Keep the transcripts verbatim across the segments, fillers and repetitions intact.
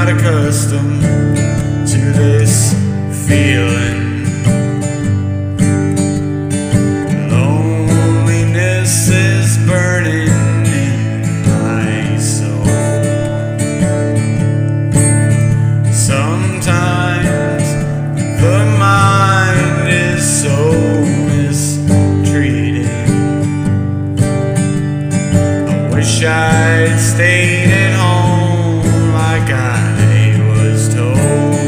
not accustomed to this feeling. Loneliness is burning in my soul. Sometimes the mind is so mistreated. I wish I'd stayed at home like I was told.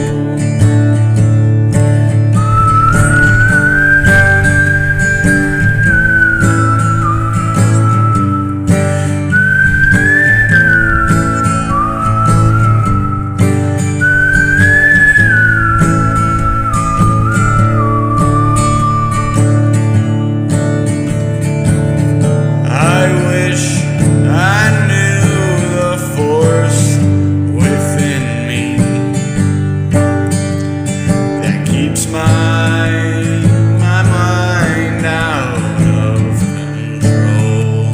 I wish I knew the force within me that keeps my, my mind out of control.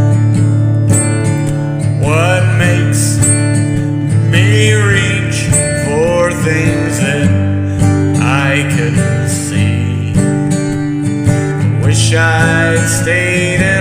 What makes me reach for things that I couldn't see? I wish I'd stayed at